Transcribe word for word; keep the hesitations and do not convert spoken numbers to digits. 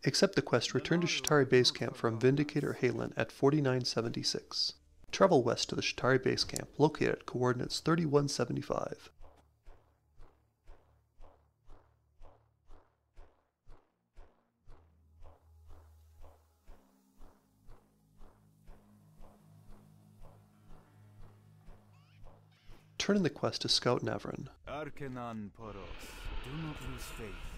Accept the quest Return to Shatari Base Camp from Vindicator Haylen at forty-nine seventy-six. Travel west to the Shatari Base Camp, located at coordinates thirty-one seventy-five. Turn in the quest to Scout Navrin. Arkenan Poros, do not lose faith.